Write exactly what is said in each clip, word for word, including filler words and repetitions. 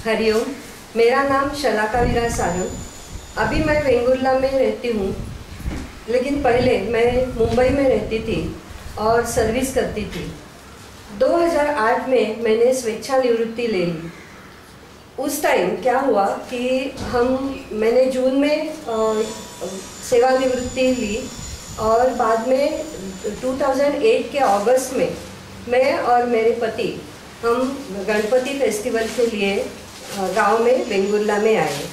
हरिओम, मेरा नाम शलाका वीरा सारंग। अभी मैं वेंगुर्ला में रहती हूँ, लेकिन पहले मैं मुंबई में रहती थी और सर्विस करती थी। दो हज़ार आठ में मैंने स्वेच्छानिवृत्ति ले ली। उस टाइम क्या हुआ कि हम मैंने जून में आ, सेवानिवृत्ति ली और बाद में दो हज़ार आठ के अगस्त में मैं और मेरे पति हम गणपति फेस्टिवल के लिए गांव में वेंगुर्ला में आए।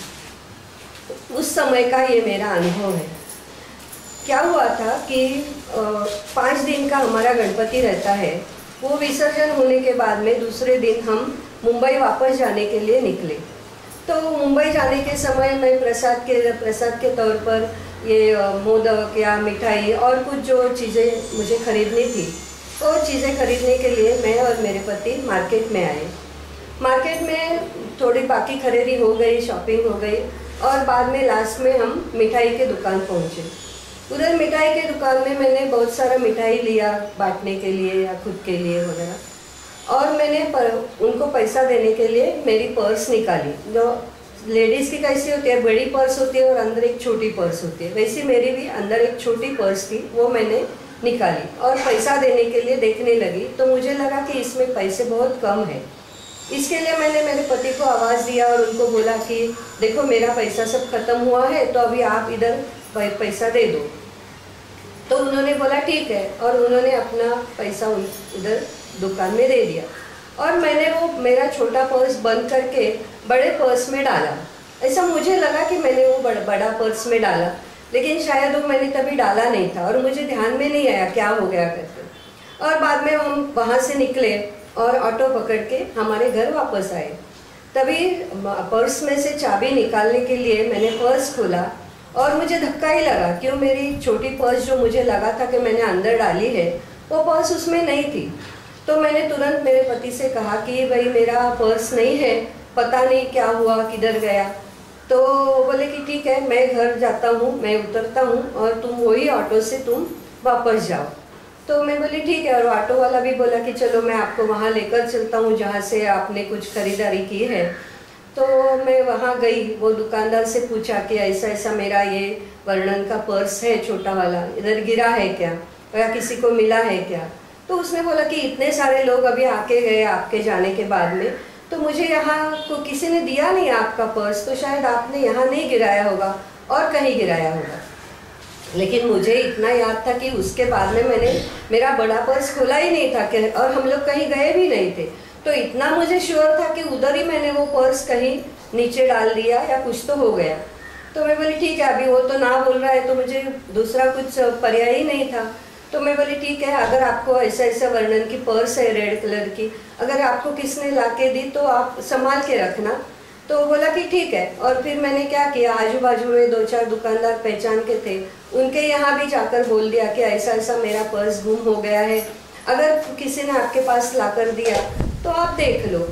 उस समय का ये मेरा अनुभव है। क्या हुआ था कि पाँच दिन का हमारा गणपति रहता है। वो विसर्जन होने के बाद में दूसरे दिन हम मुंबई वापस जाने के लिए निकले। तो मुंबई जाने के समय मैं प्रसाद के प्रसाद के तौर पर ये मोदक या मिठाई और कुछ जो चीज़ें मुझे खरीदनी थी, वो चीज़ें खरीदने के लिए मैं और मेरे पति मार्केट में आए। मार्केट में थोड़ी बाकी खरीदी हो गई, शॉपिंग हो गई और बाद में लास्ट में हम मिठाई के दुकान पहुँचे। उधर मिठाई के दुकान में मैंने बहुत सारा मिठाई लिया बांटने के लिए या खुद के लिए वगैरह। और मैंने पर, उनको पैसा देने के लिए मेरी पर्स निकाली। जो लेडीज़ की कैसी होती है, बड़ी पर्स होती है और अंदर एक छोटी पर्स होती है, वैसी मेरी भी अंदर एक छोटी पर्स थी, वो मैंने निकाली और पैसा देने के लिए देखने लगी। तो मुझे लगा कि इसमें पैसे बहुत कम है। इसके लिए मैंने मेरे पति को आवाज़ दिया और उनको बोला कि देखो मेरा पैसा सब खत्म हुआ है, तो अभी आप इधर पैसा दे दो। तो उन्होंने बोला ठीक है, और उन्होंने अपना पैसा इधर दुकान में दे दिया। और मैंने वो मेरा छोटा पर्स बंद करके बड़े पर्स में डाला। ऐसा मुझे लगा कि मैंने वो बड़, बड़ा पर्स में डाला, लेकिन शायद वो मैंने तभी डाला नहीं था और मुझे ध्यान में नहीं आया क्या हो गया करके। और बाद में हम वहाँ से निकले और ऑटो पकड़ के हमारे घर वापस आए। तभी पर्स में से चाबी निकालने के लिए मैंने पर्स खोला और मुझे धक्का ही लगा, क्यों मेरी छोटी पर्स जो मुझे लगा था कि मैंने अंदर डाली है, वो पर्स उसमें नहीं थी। तो मैंने तुरंत मेरे पति से कहा कि भाई मेरा पर्स नहीं है, पता नहीं क्या हुआ, किधर गया। तो बोले कि ठीक है, मैं घर जाता हूँ, मैं उतरता हूँ और तुम वही ऑटो से तुम वापस जाओ। तो मैं बोली ठीक है, और ऑटो वाला भी बोला कि चलो मैं आपको वहाँ लेकर चलता हूँ जहाँ से आपने कुछ खरीदारी की है। तो मैं वहाँ गई, वो दुकानदार से पूछा कि ऐसा ऐसा मेरा ये वर्णन का पर्स है छोटा वाला, इधर गिरा है क्या या किसी को मिला है क्या। तो उसने बोला कि इतने सारे लोग अभी आके गए आपके जाने के बाद में, तो मुझे यहाँ को किसी ने दिया नहीं आपका पर्स, तो शायद आपने यहाँ नहीं गिराया होगा और कहीं गिराया होगा। लेकिन मुझे इतना याद था कि उसके बाद में मैंने मेरा बड़ा पर्स खोला ही नहीं था और हम लोग कहीं गए भी नहीं थे। तो इतना मुझे श्योर था कि उधर ही मैंने वो पर्स कहीं नीचे डाल दिया या कुछ तो हो गया। तो मैं बोली ठीक है, अभी वो तो ना बोल रहा है तो मुझे दूसरा कुछ पर्याय ही नहीं था। तो मैं बोली ठीक है, अगर आपको ऐसा ऐसा वर्णन की पर्स है रेड कलर की, अगर आपको किसने ला के दी तो आप संभाल के रखना। तो बोला कि ठीक है। और फिर मैंने क्या किया, आजू बाजू में दो चार दुकानदार पहचान के थे, उनके यहाँ भी जाकर बोल दिया कि ऐसा ऐसा मेरा पर्स गुम हो गया है, अगर किसी ने आपके पास ला कर दिया तो आप देख लो।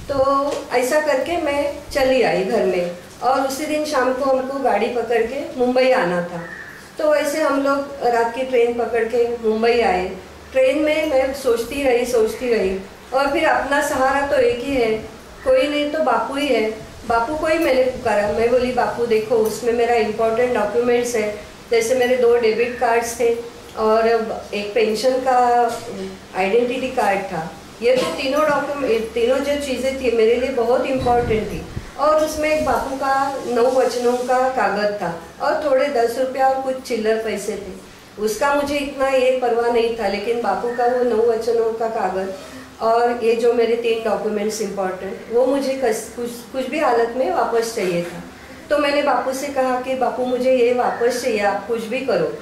तो ऐसा करके मैं चली आई घर में, और उसी दिन शाम को हमको गाड़ी पकड़ के मुंबई आना था। तो वैसे हम लोग रात की ट्रेन पकड़ के मुंबई आए। ट्रेन में मैं सोचती रही सोचती रही और फिर अपना सहारा तो एक ही है, कोई नहीं तो बापू ही है। बापू को ही मैंने पुकारा। मैं बोली बापू देखो, उसमें मेरा इम्पोर्टेंट डॉक्यूमेंट्स है, जैसे मेरे दो डेबिट कार्ड्स थे और एक पेंशन का आइडेंटिटी कार्ड था। ये तो तीनों डॉक्यूमेंट तीनों जो चीज़ें थी मेरे लिए बहुत इम्पोर्टेंट थी। और उसमें एक बापू का नौ वचनों का कागज़ था और थोड़े दस रुपया और कुछ चिल्लर पैसे थे। उसका मुझे इतना ये परवाह नहीं था, लेकिन बापू का वो नौ वचनों का कागज़ और ये जो मेरे तीन डॉक्यूमेंट्स इम्पोर्टेंट, वो मुझे कुछ कुछ भी हालत में वापस चाहिए था। तो मैंने बापू से कहा कि बापू मुझे ये वापस चाहिए, आप कुछ भी करो।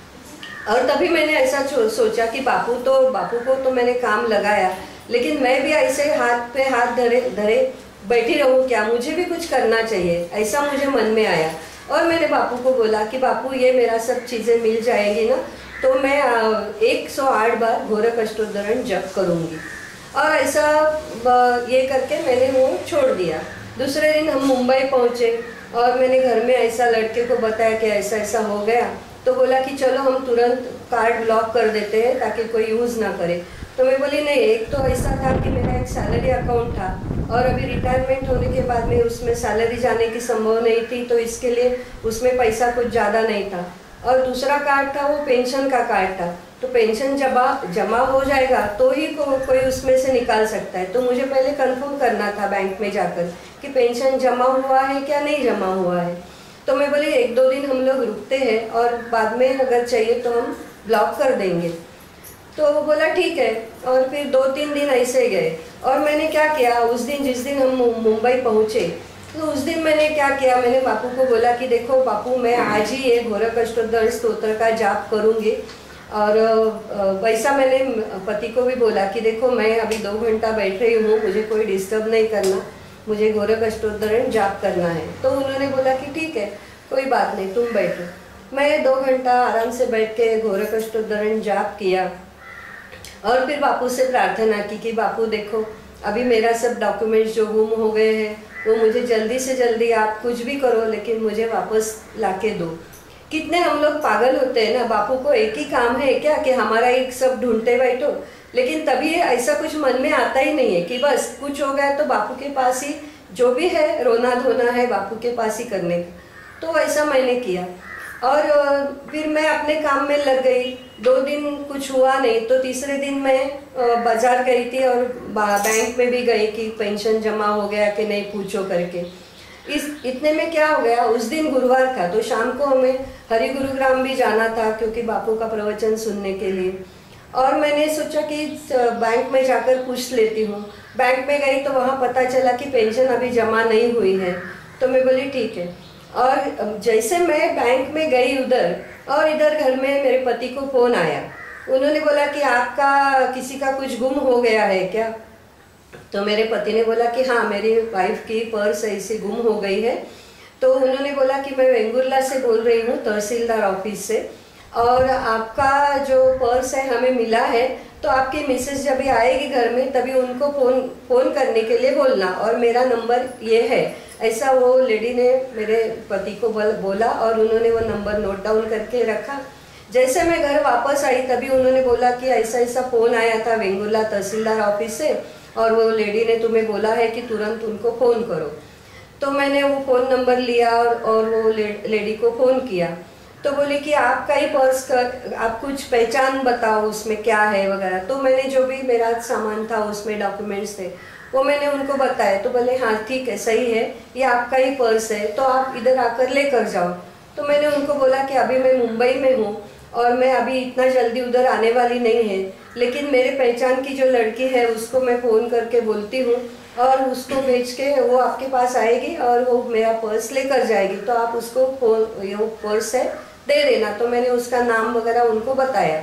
और तभी मैंने ऐसा सोचा कि बापू तो बापू को तो मैंने काम लगाया, लेकिन मैं भी ऐसे हाथ पे हाथ धरे धरे बैठी रहूं क्या, मुझे भी कुछ करना चाहिए, ऐसा मुझे मन में आया। और मैंने बापू को बोला कि बापू ये मेरा सब चीज़ें मिल जाएगी ना, तो मैं एक सौ आठ बार घोरक अष्टोत्तरण जप करूँगी। और ऐसा ये करके मैंने वो छोड़ दिया। दूसरे दिन हम मुंबई पहुँचे और मैंने घर में ऐसा लड़के को बताया कि ऐसा ऐसा हो गया। तो बोला कि चलो हम तुरंत कार्ड ब्लॉक कर देते हैं ताकि कोई यूज़ ना करे। तो मैं बोली नहीं, एक तो ऐसा था कि मेरा एक सैलरी अकाउंट था और अभी रिटायरमेंट होने के बाद में उसमें सैलरी जाने की संभव नहीं थी, तो इसके लिए उसमें पैसा कुछ ज़्यादा नहीं था। और दूसरा कार्ड था वो पेंशन का कार्ड था, तो पेंशन जमा जमा हो जाएगा तो ही को, कोई उसमें से निकाल सकता है। तो मुझे पहले कंफर्म करना था बैंक में जाकर कि पेंशन जमा हुआ है क्या नहीं जमा हुआ है। तो मैं बोली एक दो दिन हम लोग रुकते हैं और बाद में अगर चाहिए तो हम ब्लॉक कर देंगे। तो वो बोला ठीक है, और फिर दो तीन दिन ऐसे गए। और मैंने क्या किया, उस दिन जिस दिन हम मुंबई पहुँचे तो उस दिन मैंने क्या किया, मैंने बापू को बोला कि देखो बापू, मैं आज ही ये घोरकष्टोद्धरण स्तोत्र का जाप करूँगी। और वैसा मैंने पति को भी बोला कि देखो मैं अभी दो घंटा बैठ रही हूँ, मुझे कोई डिस्टर्ब नहीं करना, मुझे घोरकष्टोद्धरण जाप करना है। तो उन्होंने बोला कि ठीक है, कोई बात नहीं, तुम बैठो। मैं दो घंटा आराम से बैठ के घोरकष्टोद्धरण जाप किया और फिर बापू से प्रार्थना की कि बापू देखो, अभी मेरा सब डॉक्यूमेंट्स जो गुम हो गए हैं वो मुझे जल्दी से जल्दी, आप कुछ भी करो लेकिन मुझे वापस लाके दो। कितने हम लोग पागल होते हैं ना, बापू को एक ही काम है क्या कि हमारा एक सब ढूंढते बैठो, लेकिन तभी ऐसा कुछ मन में आता ही नहीं है कि बस कुछ हो गया तो बापू के पास ही जो भी है रोना धोना है बापू के पास ही करने का। तो ऐसा मैंने किया और फिर मैं अपने काम में लग गई। दो दिन कुछ हुआ नहीं तो तीसरे दिन मैं बाजार गई थी और बैंक में भी गई कि पेंशन जमा हो गया कि नहीं पूछो करके। इस इतने में क्या हो गया, उस दिन गुरुवार था तो शाम को हमें हरि गुरुग्राम भी जाना था क्योंकि बापू का प्रवचन सुनने के लिए। और मैंने सोचा कि बैंक में जाकर पूछ लेती हूँ। बैंक में गई तो वहाँ पता चला कि पेंशन अभी जमा नहीं हुई है। तो मैं बोली ठीक है। और जैसे मैं बैंक में गई उधर, और इधर घर में मेरे पति को फ़ोन आया। उन्होंने बोला कि आपका किसी का कुछ गुम हो गया है क्या। तो मेरे पति ने बोला कि हाँ, मेरी वाइफ की पर्स ऐसे गुम हो गई है। तो उन्होंने बोला कि मैं वेंगुर्ला से बोल रही हूँ, तहसीलदार ऑफिस से, और आपका जो पर्स है हमें मिला है, तो आपकी मिसेज जब भी आएगी घर में तभी उनको फ़ोन फ़ोन करने के लिए बोलना, और मेरा नंबर ये है। ऐसा वो लेडी ने मेरे पति को बोला और उन्होंने वो नंबर नोट डाउन करके रखा। जैसे मैं घर वापस आई तभी उन्होंने बोला कि ऐसा ऐसा फ़ोन आया था वेंगुर्ला तहसीलदार ऑफिस से और वो लेडी ने तुम्हें बोला है कि तुरंत उनको फ़ोन करो। तो मैंने वो फ़ोन नंबर लिया और, और वो ले, लेडी को फ़ोन किया। तो बोले कि आपका ही पर्स का, आप कुछ पहचान बताओ उसमें क्या है वगैरह। तो मैंने जो भी मेरा सामान था उसमें डॉक्यूमेंट्स थे वो मैंने उनको बताया। तो बोले हाँ ठीक है, सही है, ये आपका ही पर्स है, तो आप इधर आकर लेकर जाओ। तो मैंने उनको बोला कि अभी मैं मुंबई में हूँ और मैं अभी इतना जल्दी उधर आने वाली नहीं है, लेकिन मेरे पहचान की जो लड़की है उसको मैं फ़ोन करके बोलती हूँ और उसको भेज के वो आपके पास आएगी और वो मेरा पर्स लेकर जाएगी, तो आप उसको फोन ये पर्स है दे देना। तो मैंने उसका नाम वगैरह उनको बताया।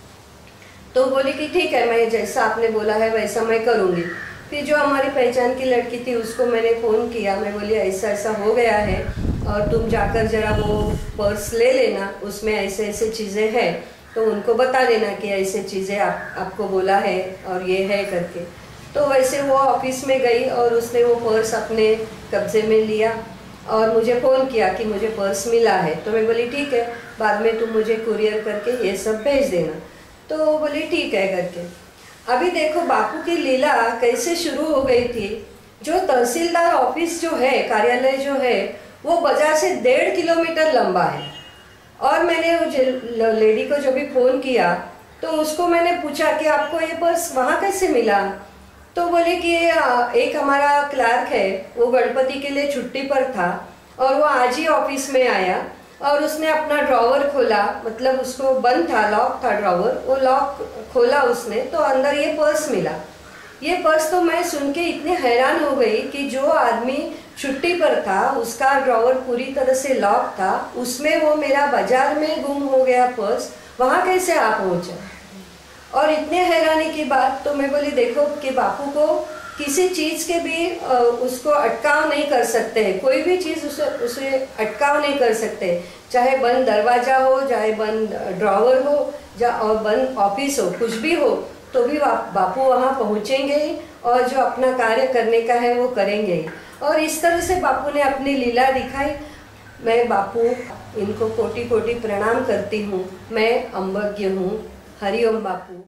तो बोली कि ठीक है, मैं जैसा आपने बोला है वैसा मैं करूँगी। फिर जो हमारी पहचान की लड़की थी उसको मैंने फ़ोन किया। मैं बोली ऐसा ऐसा हो गया है और तुम जाकर ज़रा वो पर्स ले लेना, उसमें ऐसे ऐसे चीज़ें हैं, तो उनको बता देना कि ऐसे चीज़ें आप आपको बोला है और ये है करके। तो वैसे वो ऑफिस में गई और उसने वो पर्स अपने कब्जे में लिया और मुझे फ़ोन किया कि मुझे पर्स मिला है। तो मैं बोली ठीक है, बाद में तुम मुझे कुरियर करके ये सब भेज देना। तो वो बोली ठीक है करके। अभी देखो बापू की लीला कैसे शुरू हो गई थी। जो तहसीलदार ऑफिस जो है, कार्यालय जो है, वो बाजार से डेढ़ किलोमीटर लंबा है। और मैंने वो लेडी को जब भी फ़ोन किया तो उसको मैंने पूछा कि आपको ये पर्स वहाँ कैसे मिला। तो बोले कि एक हमारा क्लार्क है, वो गणपति के लिए छुट्टी पर था और वो आज ही ऑफिस में आया और उसने अपना ड्रॉवर खोला, मतलब उसको बंद था, लॉक था ड्रॉवर, वो लॉक खोला उसने तो अंदर ये पर्स मिला। ये पर्स तो मैं सुन के इतनी हैरान हो गई कि जो आदमी छुट्टी पर था उसका ड्रॉवर पूरी तरह से लॉक था, उसमें वो मेरा बाजार में गुम हो गया पर्स वहाँ कैसे आ पहुँचा। और इतने हैरानी की बात, तो मैं बोली देखो कि बापू को किसी चीज़ के भी उसको अटकाव नहीं कर सकते हैं, कोई भी चीज़ उसे उसे अटकाव नहीं कर सकते, चाहे बंद दरवाज़ा हो, चाहे बंद ड्रॉवर हो, या और बंद ऑफिस हो, कुछ भी हो, तो भी बापू वहाँ पहुँचेंगे ही और जो अपना कार्य करने का है वो करेंगे ही। और इस तरह से बापू ने अपनी लीला दिखाई। मैं बापू इनको कोटि कोटि प्रणाम करती हूँ। मैं अम्बज्ञ हूँ। हरिओम बापू।